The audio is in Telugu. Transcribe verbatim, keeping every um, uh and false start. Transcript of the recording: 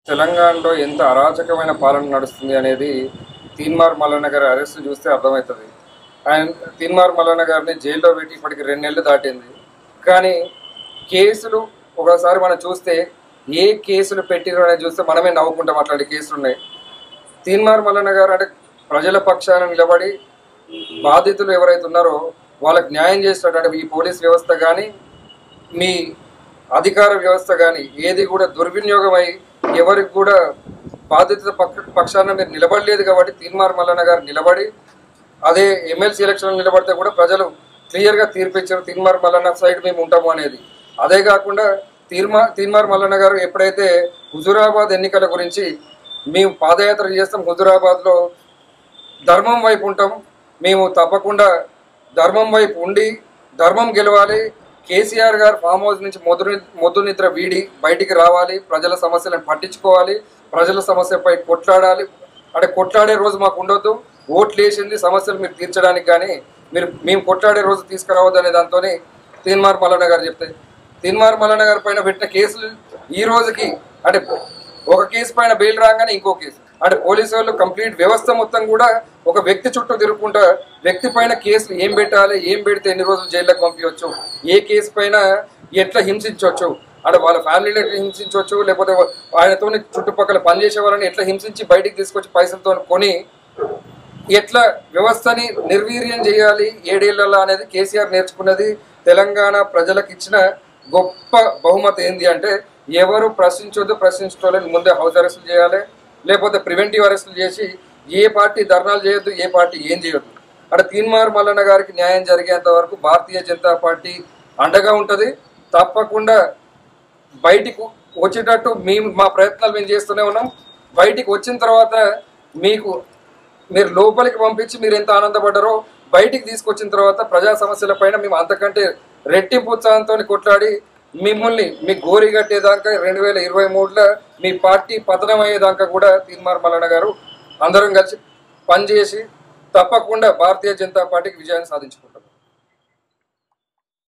తెలంగాణలో ఎంత అరాచకమైన పాలన నడుస్తుంది అనేది తీన్మార్ మల్లన్న గారి అరెస్ట్ చూస్తే అర్థమవుతుంది. ఆయన తీన్మార్ మల్లన్న గారిని జైల్లో పెట్టి ఇప్పటికి రెండు నెలలు దాటింది. కానీ కేసులు ఒకసారి మనం చూస్తే ఏ కేసులు పెట్టిరో అనేది చూస్తే మనమే నవ్వుకుంటాం. అట్లాంటి కేసులు ఉన్నాయి. తీన్మార్ మల్లన్న గారు అంటే ప్రజల పక్షాన నిలబడి బాధితులు ఎవరైతే ఉన్నారో వాళ్ళకి న్యాయం చేసినట్టు ఈ పోలీస్ వ్యవస్థ కానీ మీ అధికార వ్యవస్థ కానీ ఏది కూడా దుర్వినియోగమై ఎవరికి కూడా బాధిత పక్షాన మీరు నిలబడలేదు. కాబట్టి తీన్మార్ మల్లన్న గారు నిలబడి అదే ఎమ్మెల్సీ ఎలక్షన్లు నిలబడితే కూడా ప్రజలు క్లియర్గా తీర్పిచ్చారు, తీన్మార్ మల్లన్న సైడ్ మేము ఉంటాము అనేది. అదే కాకుండా తీర్మా తీన్మార్ మల్లన్న గారు ఎప్పుడైతే హుజూరాబాద్ ఎన్నికల గురించి మేము పాదయాత్ర చేస్తాం, హుజూరాబాద్లో ధర్మం వైపు ఉంటాం, మేము తప్పకుండా ధర్మం వైపు ఉండి ధర్మం గెలవాలి, కేసీఆర్ గారు ఫామ్ హౌస్ నుంచి మొద్దు మొద్దు నిద్ర వీడి బయటికి రావాలి, ప్రజల సమస్యలను పట్టించుకోవాలి, ప్రజల సమస్యపై కొట్లాడాలి, అంటే కొట్లాడే రోజు మాకు ఉండొద్దు, ఓట్లు వేసింది సమస్యలు మీరు తీర్చడానికి కానీ మీరు మేము కొట్లాడే రోజు తీసుకురావద్దు అనే దాంతో తీన్మార్ మల్లన్న గారు చెప్తే తీన్మార్ మల్లన్న గారి పైన పెట్టిన కేసులు ఈ రోజుకి అంటే ఒక కేసు పైన బెయిల్ రాగానే ఇంకో కేసు, అంటే పోలీసు వాళ్ళు కంప్లీట్ వ్యవస్థ మొత్తం కూడా ఒక వ్యక్తి చుట్టూ తిరుగుకుంటా వ్యక్తి పైన కేసులు ఏం పెట్టాలి, ఏం పెడితే ఎన్ని రోజులు జైల్లోకి పంపించవచ్చు, ఏ కేసు పైన ఎట్లా హింసించవచ్చు, అంటే వాళ్ళ ఫ్యామిలీని ఎట్లా హింసించవచ్చు, లేకపోతే ఆయనతో చుట్టుపక్కల పనిచేసే వాళ్ళని ఎట్లా హింసించి బయటికి తీసుకొచ్చి పైసలతో కొని ఎట్లా వ్యవస్థని నిర్వీర్యం చేయాలి ఏడేళ్లలో అనేది కేసీఆర్ నేర్చుకున్నది. తెలంగాణ ప్రజలకు ఇచ్చిన గొప్ప బహుమతి ఏంది అంటే ఎవరు ప్రశ్నించొద్దు, ప్రశ్నించుకోలేదు, ముందే హౌస్ అరెస్టులు చేయాలి, లేకపోతే ప్రివెంటివ్ అరెస్టులు చేసి ఏ పార్టీ ధర్నాలు చేయొద్దు, ఏ పార్టీ ఏం చేయొద్దు. అంటే తీన్మార్ మల్లన్న గారికి న్యాయం జరిగేంత వరకు భారతీయ జనతా పార్టీ అండగా ఉంటుంది. తప్పకుండా బయటికి వచ్చేటట్టు మేము మా ప్రయత్నాలు మేము చేస్తూనే ఉన్నాం. బయటికి వచ్చిన తర్వాత మీకు మీరు లోపలికి పంపించి మీరు ఎంత ఆనందపడ్డారో బయటికి తీసుకొచ్చిన తర్వాత ప్రజా సమస్యల పైన మేము అంతకంటే రెట్టింపు ఉత్సాహంతో కొట్లాడి మిమ్మల్ని మీ గోరి కట్టేదాకా రెండు వేల ఇరవై మూడులో మీ పార్టీ పతనం అయ్యేదాకా కూడా తీన్మార్ మల్లన్న గారు అందరం కలిసి పనిచేసి తప్పకుండా భారతీయ జనతా పార్టీకి విజయాన్ని సాధించుకుంటారు.